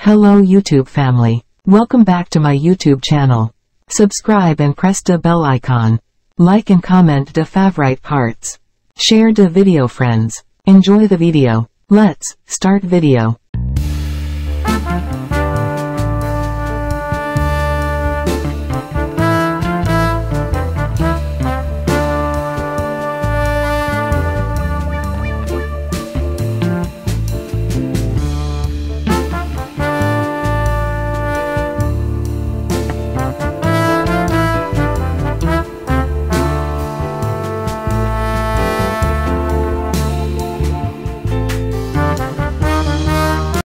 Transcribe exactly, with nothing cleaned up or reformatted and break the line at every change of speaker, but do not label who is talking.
Hello YouTube family. Welcome back to my YouTube channel. Subscribe and press the bell icon. Like and comment the favorite parts. Share the video friends. Enjoy the video. Let's start video.